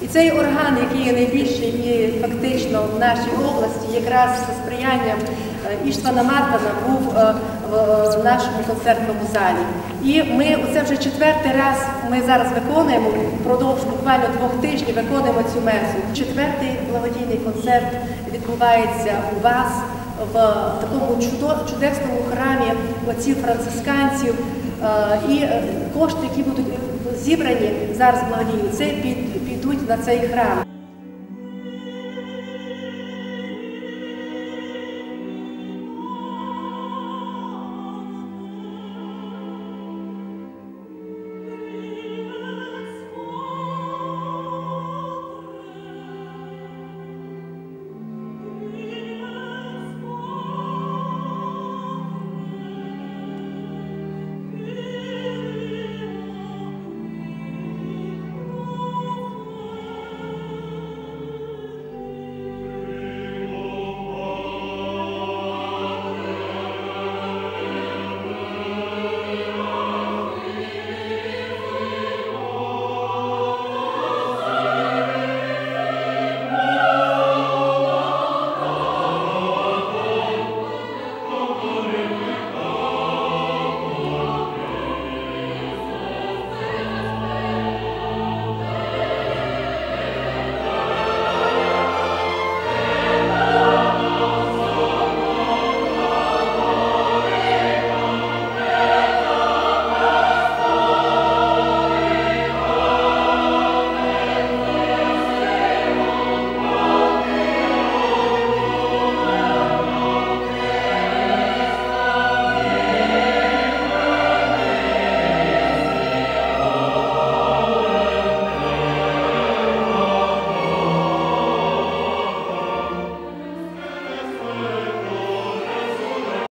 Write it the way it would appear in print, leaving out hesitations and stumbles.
цей орган, який є найбільший і фактично в нашій області, якраз за сприянням Іштвана Мартана був в нашому концертному залі. І ми, це вже четвертий раз ми зараз виконуємо, впродовж буквально 2 тижнів виконуємо цю месу. Четвертий благодійний концерт відбувається у вас в такому чудесному храмі отців францисканців. І кошти, які будуть зібрані зараз благодійні, це підуть на цей храм.